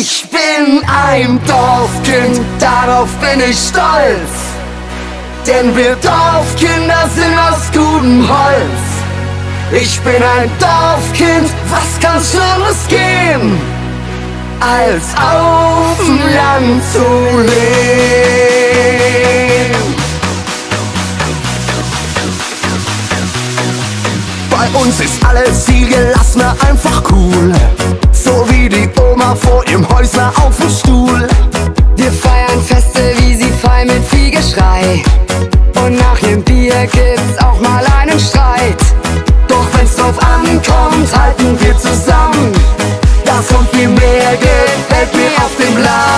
Ich bin ein Dorfkind, darauf bin ich stolz. Denn wir Dorfkinder sind aus gutem Holz. Ich bin ein Dorfkind, was kann Schlimmes geben, als auf dem Land zu leben. Bei uns ist alles viel gelassener, einfach cool. So wie die Oma vor ihrem Häusler auf dem Stuhl. Wir feiern Feste, wie sie frei mit viel Geschrei. Und nach nem Bier gibt's auch mal einen Streit. Doch wenn's drauf ankommt, halten wir zusammen. Das und viel mehr gefällt mir auf dem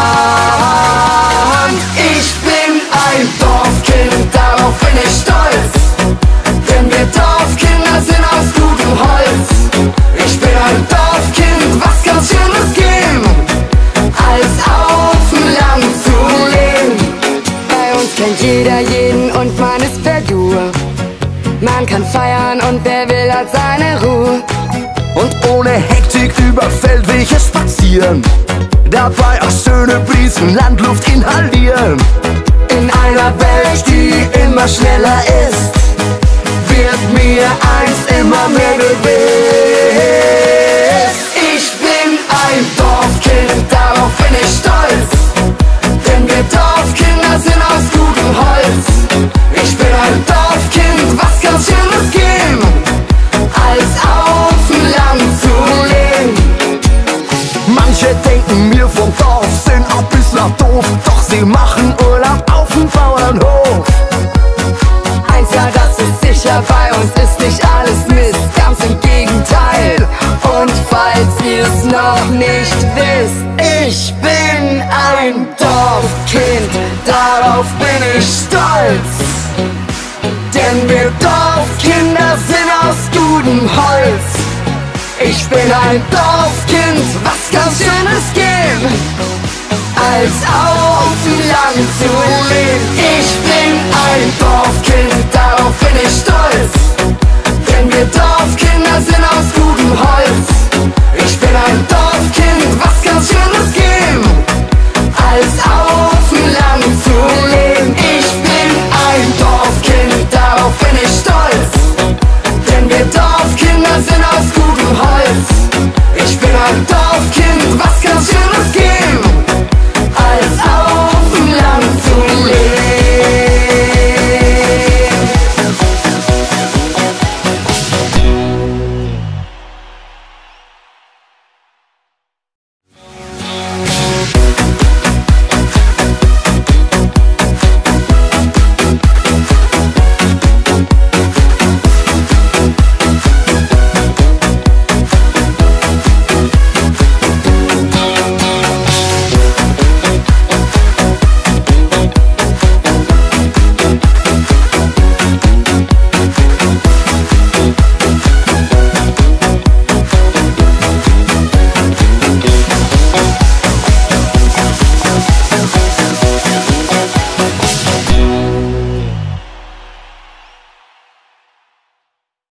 Land. Ich bin ein Dorfkind, darauf bin ich stolz. Denn wir Dorfkinder sind aus gutem Holz. Ich bin ein Dorfkind, was kann Schönes geben, als auf dem Land zu leben. Bei uns kennt jeder jeden und man ist per Du. Man kann feiern und wer will hat seine Ruhe. Und ohne Hektik über Feldwege spazieren, dabei auch schöne Brisen, Landluft inhalieren. In einer Welt, die immer schneller ist, wird mir eins immer mehr gewiss. Ich bin ein Dorfkind, darauf bin ich stolz. Denn wir Dorfkinder sind aus gutem Holz. Ich bin ein Dorfkind, was kann Schönes geben, als auf dem Land zu leben. Manche denken mir vom Dorf sind ein bisschen doof, doch sie machen Urlaub auf dem Bauernhof. Eins, ja, das ist sicher, bei uns ist nicht alles Mist, ganz im Gegenteil. Und falls ihr's noch nicht wisst, Ich bin ein Dorfkind, darauf bin ich stolz. Denn wir Dorfkinder sind aus gutem Holz. Ich bin ein Dorfkind, was kann Schönes geben, als auf dem Land zu leben. Ich bin ein Dorfkind, darauf bin ich stolz. Denn wir Dorfkinder sind aus